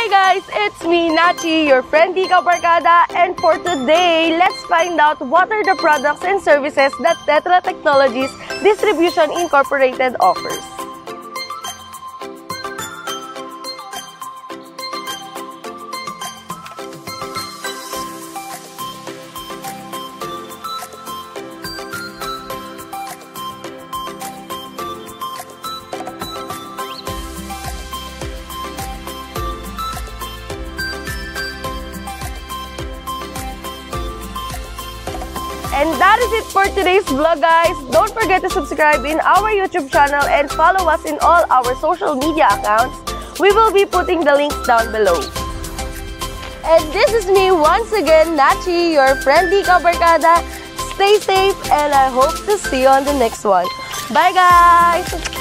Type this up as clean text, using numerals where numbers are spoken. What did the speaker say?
Hi guys, it's me, Nachi, your friendly kabarkada, and for today, let's find out what are the products and services that Tetra Technologies Distribution Incorporated offers. And that is it for today's vlog, guys. Don't forget to subscribe in our YouTube channel and follow us in all our social media accounts. We will be putting the links down below. And this is me once again, Nachi, your friendly kabarkada. Stay safe and I hope to see you on the next one. Bye, guys!